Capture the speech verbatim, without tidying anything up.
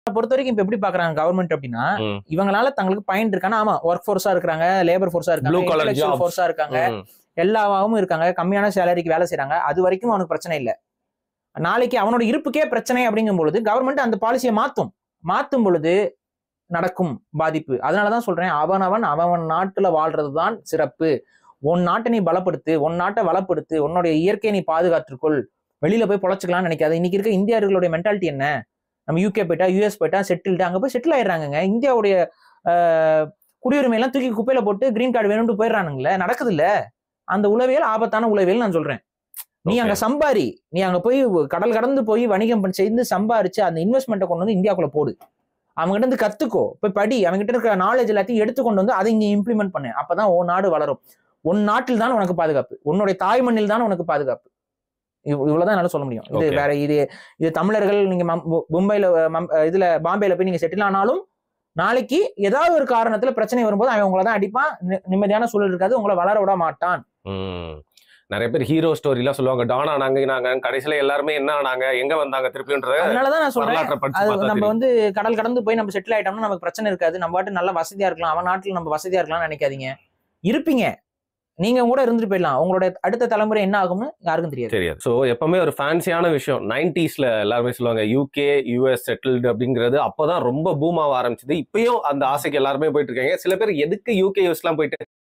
பொறுத்த வரைக்கும் இப்ப எப்படி பாக்குறாங்க கவர்மெண்ட் அப்படின்னா, ம். இவங்களால தங்களுக்கு பயன் இருக்கானா, ஆமா ஒர்க் ஃபோர்ஸா இருக்காங்க, லேபர் ஃபோர்ஸா இருக்காங்க, Blue collar இன்டெலெக்சுவல் jobs. ஃபோர்ஸா இருக்காங்க, ம். எல்லாவும் இருக்காங்க, கம்மியான சேலரிக்கு வேலை செய்றாங்க. அது வரைக்கும் அவனுக்கு பிரச்சனை இல்ல. நாளைக்கு அவனோட இருப்புக்கே பிரச்சனை அப்படிங்கும் பொழுது கவர்மெண்ட் அந்த பாலிசியை மாத்தும். மாத்தும் பொழுது நடக்கும் பாதிப்பு. அதனாலதான் சொல்றேன், அவனவன் அவன் நாட்டுல வாழ்றதுதான் சிறப்பு. உன் நாட்டை நீ பலப்படுத்து, உன் நாட்டை வளப்படுத்து, உன்னுடைய இயற்கையை நீ பாதுகாத்துக்கொள். வெளியில போய் பொழைச்சுக்கலாம்னு நினைக்காது. இன்னைக்கு இருக்க இந்தியர்களுடைய மென்டாலிட்டி என்ன? நம்ம யூகே போயிட்டா, யூஎஸ் போயிட்டா செட்டில்டு, அங்க போய் செட்டில் ஆயிடுறாங்க. இந்தியாவுடைய குடியுரிமை எல்லாம் தூக்கி குப்பையில போட்டு கிரீன் கார்டு வேணும்னு போயிடுறானுங்களே, நடக்குது இல்ல? அந்த உளவியல் ஆபத்தான உளவியல் நான் சொல்றேன். நீ அங்க சம்பாரி, நீ அங்க போய் கடல் கடந்து போய் வணிகம் செய்து சம்பாரிச்சு அந்த இன்வெஸ்ட்மெண்ட்டை கொண்டு வந்து இந்தியாக்குள்ள போடு. அவங்ககிட்ட இருந்து கத்துக்கோ, போய் படி, அவங்ககிட்ட இருக்கிற நாலேஜ் எல்லாத்தையும் எடுத்துக்கொண்டு வந்து அதை இங்க இம்ப்ளிமெண்ட் பண்ணு. அப்பதான் உன் நாடு வளரும். உன் நாட்டில் தான் உனக்கு பாதுகாப்பு, உன்னுடைய தாய் மண்ணில் தான் உனக்கு பாதுகாப்பு. இவ்வளவுதான் என்னால சொல்ல முடியும். இது வேற இது இது தமிழர்கள் நீங்க மும்பைல இதுல பாம்பேல போய் நீங்க செட்டில் ஆனாலும் நாளைக்கு ஏதாவது ஒரு காரணத்துல பிரச்சனை வரும்போது அவன் உங்களை தான் அடிப்பான். நிம்மதியான சூழல் இருக்காது, உங்களை வளர விட மாட்டான். நிறைய பேர் ஹீரோ ஸ்டோரி எல்லாம் சொல்லுவாங்க, டான் ஆனாங்க நாங்க, கடைசியில எல்லாருமே என்ன ஆனாங்க, எங்க வந்தாங்க திருப்பின்றது. அதனாலதான் நான் சொல்றேன், நம்ம வந்து கடல் கடந்து போய் நம்ம செட்டில் ஆயிட்டோம்னா நமக்கு பிரச்சனை இருக்காது, நம்ம பாட்டு நல்லா வசதியா இருக்கலாம், அவன் நாட்டுல நம்ம வசதியா இருக்கலாம்னு நினைக்காதீங்க. இருப்பீங்க, நீங்க கூட இருந்துட்டு போயிடலாம். உங்களோட அடுத்த தலைமுறை என்ன ஆகும்னு யாருக்கும் தெரியாது தெரியாது. ஸோ எப்பவுமே ஒரு ஃபேன்சியான விஷயம் நைன்டிஸ்ல எல்லாருமே சொல்லுவாங்க யூகே யூஎஸ் செட்டில்டு அப்படிங்கிறது அப்பதான் ரொம்ப பூம் ஆக ஆரம்பிச்சது. இப்பயும் அந்த ஆசைக்கு எல்லாருமே போயிட்டு இருக்காங்க. சில பேர் எதுக்கு யூகே யூஎஸ் எல்லாம் போயிட்டு